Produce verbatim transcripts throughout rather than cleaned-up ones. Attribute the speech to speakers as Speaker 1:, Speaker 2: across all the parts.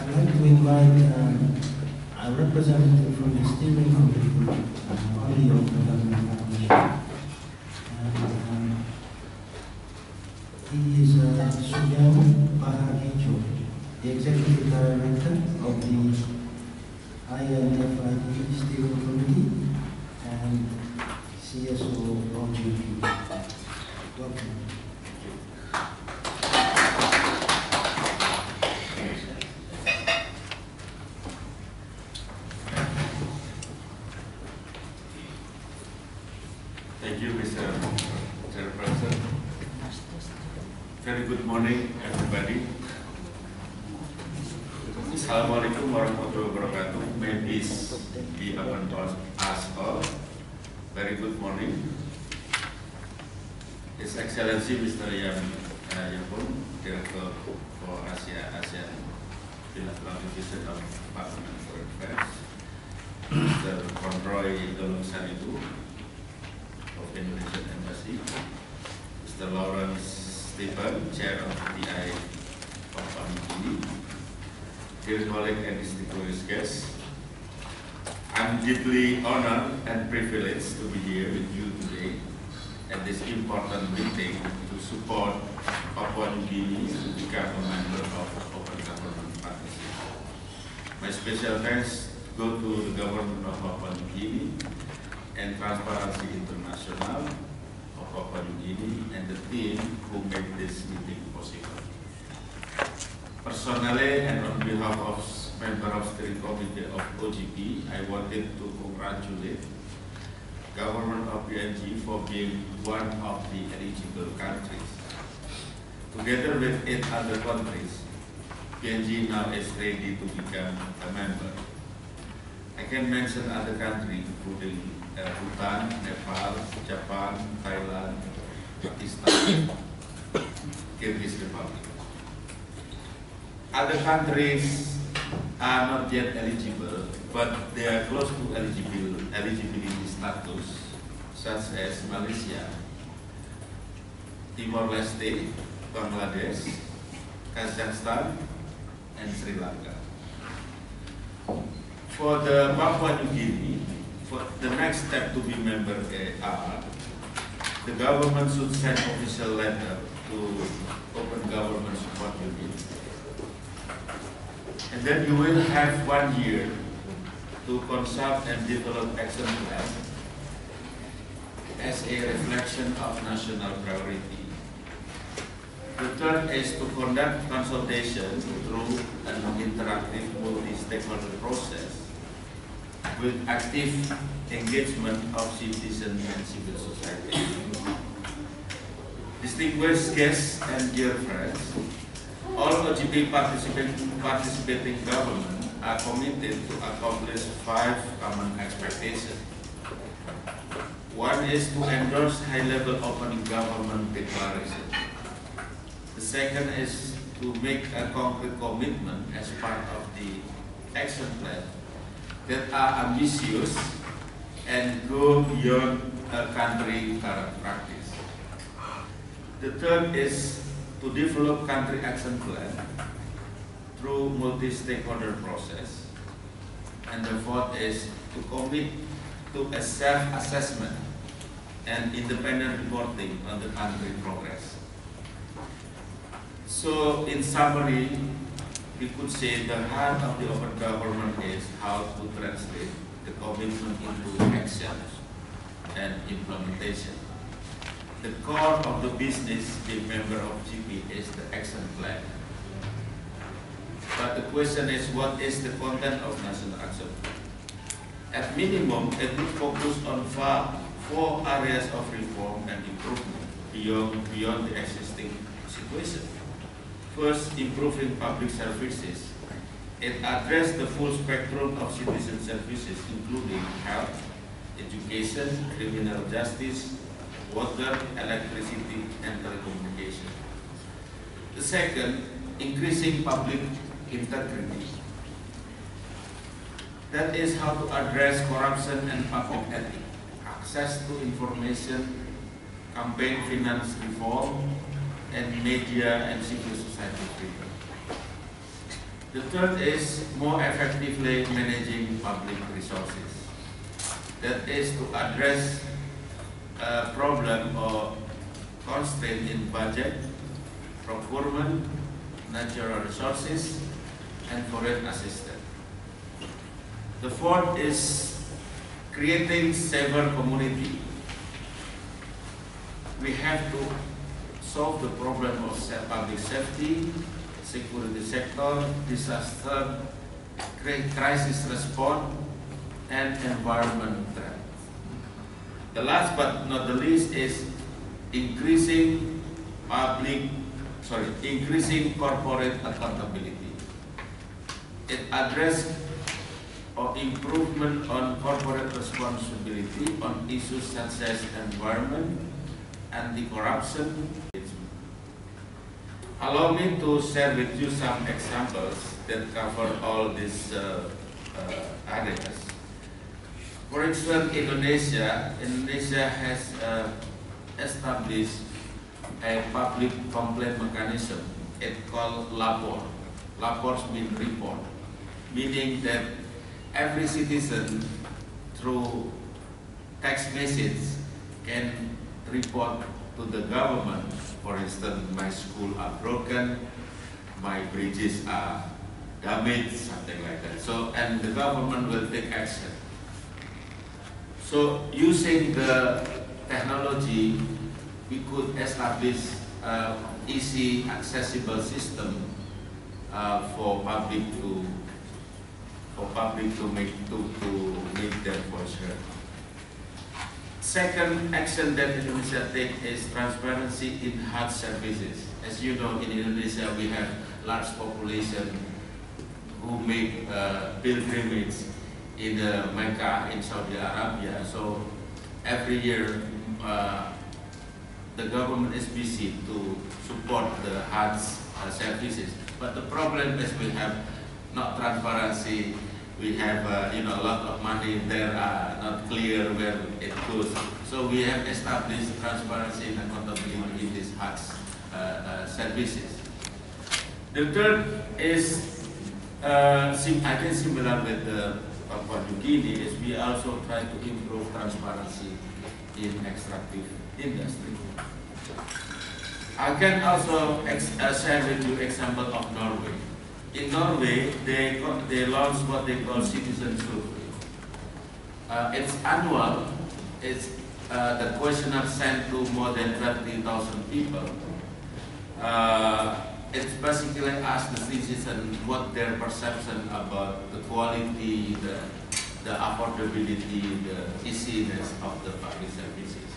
Speaker 1: I'd like to invite um, a representative from the steering committee uh, body of the government partnership. And, um, he is uh, Sugeng Bahagijo, the executive director of the I N F I D steering committee and C S O of G P. Welcome.
Speaker 2: Thank you, Mister Chairperson. Very good morning, everybody. Assalamualaikum warahmatullahi wabarakatuh. May peace be upon us all. Very good morning. His Excellency Mister Yam uh, Yapun, Director for Asia ASEAN Bilateral Division of Department for Affairs, Mister Conroy Dolong Saribu of Indonesian Embassy, Mister Lawrence Stephen, Chair of the I of Papua New Guinea, dear colleague and distinguished guests, I'm deeply honored and privileged to be here with you today at this important meeting to support Papua New Guinea to become a member of Open Government Partnership. My special thanks go to the government of Papua New Guinea and Transparency International of Papua New Guinea and the team who made this meeting possible. Personally and on behalf of member of steering committee of O G P, I wanted to congratulate government of P N G for being one of the eligible countries. Together with eight other countries, P N G now is ready to become a member. I can mention other countries including uh, Bhutan, Nepal, Japan, Thailand, Pakistan, Kyrgyz Republic. Other countries are not yet eligible, but they are close to eligible, eligibility status, such as Malaysia, Timor-Leste, Bangladesh, Kazakhstan, and Sri Lanka. For the Papua New Guinea, for the next step to be member are, the government should send official letter to Open Government Support Unit. And then you will have one year to consult and develop action plan as a reflection of national priority. The third is to conduct consultation through an interactive multi-stakeholder process with active engagement of citizens and civil society. Distinguished guests and dear friends, all O G P participating, participating governments are committed to accomplish five common expectations. One is to endorse high-level open government declaration. The second is to make a concrete commitment as part of the action plan that are ambitious and go beyond a country current practice. The third is to develop country action plan through multi-stakeholder process. And the fourth is to commit to a self-assessment and independent reporting on the country progress. So in summary, we could say the heart of the open government is how to translate the commitment into action and implementation. The core of the business being member of G P is the action plan. But the question is, what is the content of national action plan? At minimum, it will focus on four areas of reform and improvement beyond, beyond the existing situation. First, improving public services. It addressed the full spectrum of citizen services, including health, education, criminal justice, water, electricity, and telecommunication. The second, increasing public integrity. That is how to address corruption and public ethics, access to information, campaign finance reform, and media and civil society freedom. The third is more effectively managing public resources. That is to address a problem or constraint in budget, procurement, natural resources, and foreign assistance. The fourth is creating safer community. We have to solve the problem of public safety, security sector, disaster, crisis response, and environment threat. The last but not the least is increasing public, sorry, increasing corporate accountability. It addresses or improvement on corporate responsibility on issues such as environment, anti-corruption. Allow me to share with you some examples that cover all these uh, uh, areas. For instance, Indonesia, Indonesia has uh, established a public complaint mechanism. It's called lapor. Lapor means report, meaning that every citizen through text message can report to the government. For instance, my school are broken, my bridges are damaged, something like that. So, and the government will take action. So, using the technology, we could establish an easy, accessible system uh, for public to for public to make to to make their voice heard. Second action that Indonesia takes is transparency in Hajj services. As you know, in Indonesia we have large population who make uh, pilgrimage in uh, Mecca in Saudi Arabia. So every year uh, the government is busy to support the Hajj uh, services. But the problem is we have not transparency. We have uh, you know a lot of money there are not clear where it goes. So we have established transparency and accountability in these Hajj uh, uh, services. The third is uh, I think similar with the Papua New Guinea is we also try to improve transparency in extractive industry. I can also ex uh, share with you example of Norway. In Norway, they they launched what they call citizen survey. Uh, it's annual. It's uh, the questionnaire sent to more than thirty thousand people. Uh, it's basically ask the citizen what their perception about the quality, the the affordability, the easiness of the public services.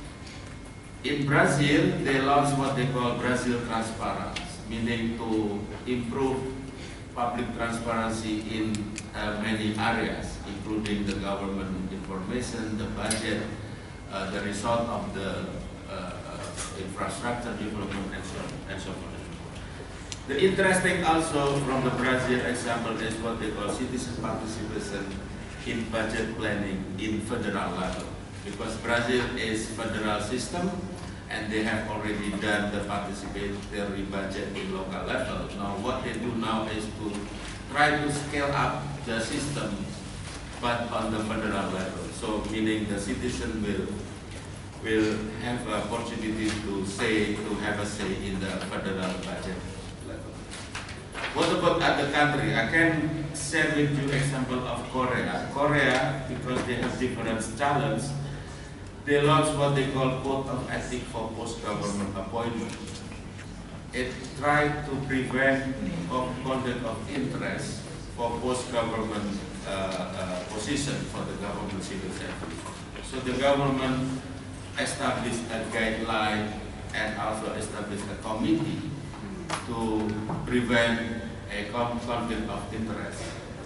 Speaker 2: In Brazil, they launched what they call Brazil Transparence, meaning to improve public transparency in uh, many areas, including the government information, the budget, uh, the result of the uh, uh, infrastructure development, and so on and so forth. The interesting also from the Brazil example is what they call citizen participation in budget planning in federal level, because Brazil is federal system and they have already done the participatory budget in local level. Now what they do now is to try to scale up the system but on the federal level. So meaning the citizen will will have an opportunity to say, to have a say in the federal budget level. What about other country? I can share with you example of Korea. Korea, because they have different challenges, they launched what they call Code of Ethics for Post-Government Appointment. It tried to prevent of conduct of interest for post-government uh, uh, position for the government civil service. So the government established a guideline and also established a committee to prevent a conflict of interest.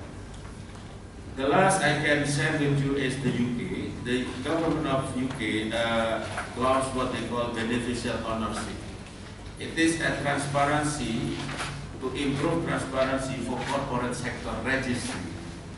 Speaker 2: The last I can share with you is the U K. The government of U K uh, launched what they call beneficial ownership. It is a transparency to improve transparency for corporate sector registry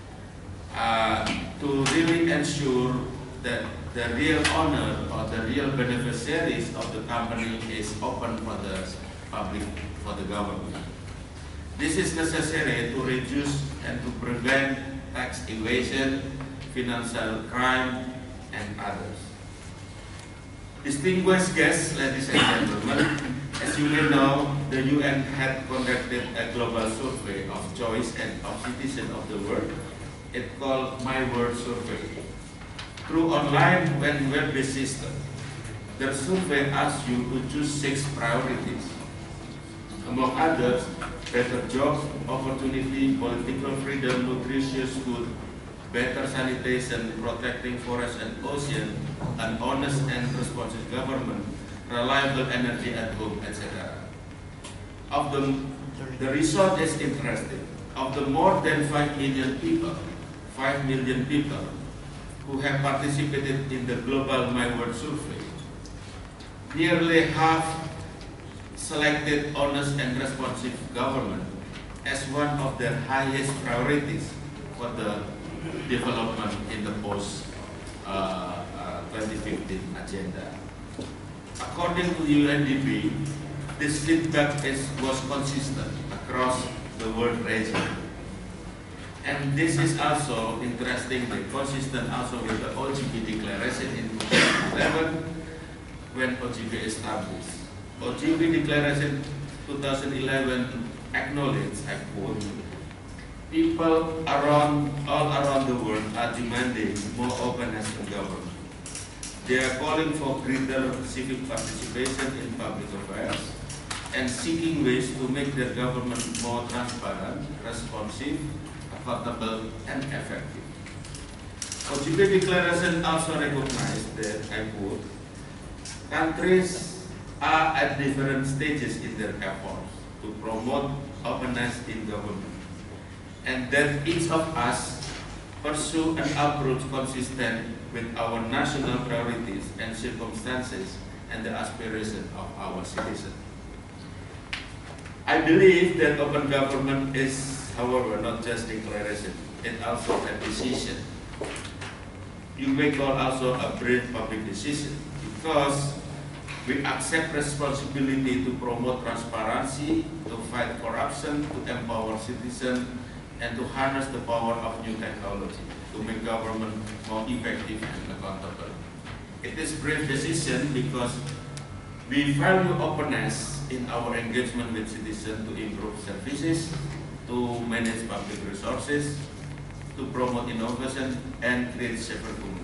Speaker 2: uh, to really ensure that the real owner or the real beneficiaries of the company is open for the public, for the government. This is necessary to reduce and to prevent tax evasion, financial crime, and others. Distinguished guests, ladies and gentlemen, as you may know, the U N had conducted a global survey of choice and of citizens of the world. It called My World Survey. Through online and web-based system, the survey asks you to choose six priorities. Among others, better jobs, opportunity, political freedom, nutritious food, better sanitation, protecting forests and ocean, an honest and responsive government, reliable energy at home, et cetera. Of the, the result is interesting. Of the more than five million people, five million people who have participated in the global My World survey, nearly half selected honest and responsive government as one of their highest priorities for the development in the post uh, uh, twenty fifteen agenda. According to U N D P, this feedback is, was consistent across the world region. And this is also interestingly consistent also with the O G P declaration in two thousand eleven when O G P established. O G P declaration two thousand eleven acknowledged, I quote, people around, all around the world are demanding more openness in government. They are calling for greater civic participation in public affairs and seeking ways to make their government more transparent, responsive, affordable, and effective. O G P declaration also recognized that, I quote, countries are at different stages in their efforts to promote openness in government, and that each of us pursue an approach consistent with our national priorities and circumstances and the aspirations of our citizens. I believe that open government is, however, not just declaration, it's also a decision. You may call also a brave public decision because we accept responsibility to promote transparency, to fight corruption, to empower citizens, and to harness the power of new technology to make government more effective and accountable. It is a brave decision because we value openness in our engagement with citizens to improve services, to manage public resources, to promote innovation, and create safer communities.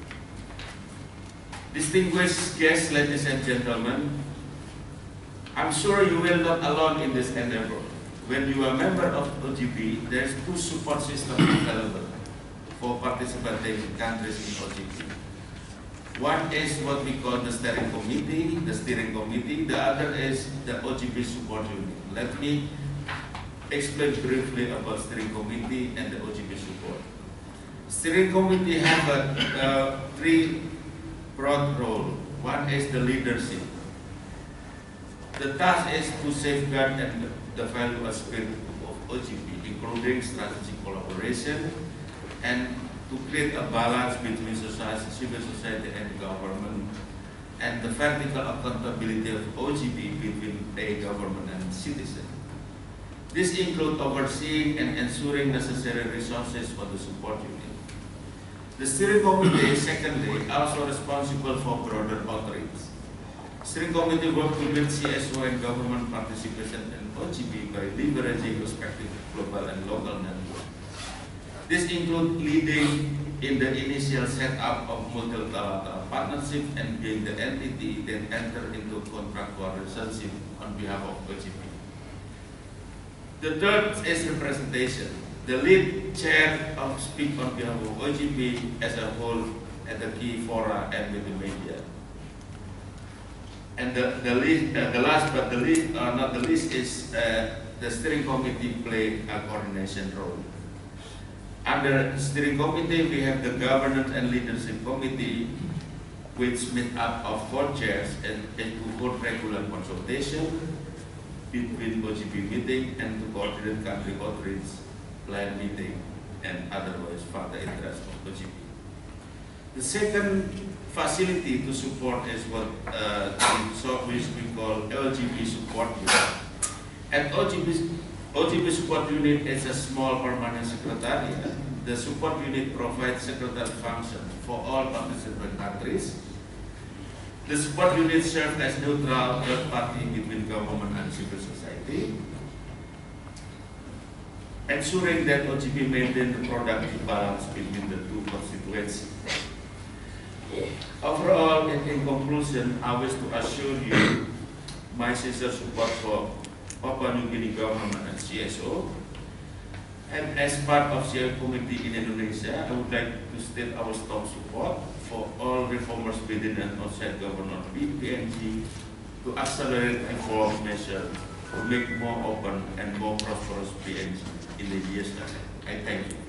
Speaker 2: Distinguished guests, ladies and gentlemen, I'm sure you will not alone in this endeavor. When you are a member of O G P, there's two support systems available for participating countries in O G P. One is what we call the steering committee, the steering committee. The other is the O G P support unit. Let me explain briefly about steering committee and the O G P support. Steering committee have a, uh, three broad roles. One is the leadership. The task is to safeguard and the value and spirit of O G P, including strategic collaboration and to create a balance between society, civil society and government, and the vertical accountability of O G P between a government and citizen. This includes overseeing and ensuring necessary resources for the support unit. The steering committee is secondly also responsible for broader outreach. Steering committee works to build C S O and government participation in O G P by leveraging respective global and local networks. This includes leading in the initial setup of multilateral partnership and being the entity that enter into contractual relationship on behalf of O G P. The third is representation. The lead chair of speak on behalf of O G P as a whole at the key fora and with the media. And the, the, least, uh, the last but the least, uh, not the least is uh, the steering committee play a coordination role. Under the steering committee, we have the governance and leadership committee, which made up of four chairs and, and to hold regular consultation between O G P meeting and to coordinate country outreach, plan meeting, and otherwise further interest of O G P. The second facility to support is what uh, in short which we call L G P support unit. At O G P O G P Support Unit is a small permanent secretariat. The support unit provides secretary function for all participant countries. The support unit serves as neutral third party between government and civil society, ensuring that O G P maintains the productive balance between the two constituencies. Overall, in, in conclusion, I wish to assure you my sincere support for Papua New Guinea government and C S O. And as part of C I Committee in Indonesia, I would like to state our strong support for all reformers within and outside government with P N G to accelerate reform measures to make more open and more prosperous P N G in the years ahead. I thank you.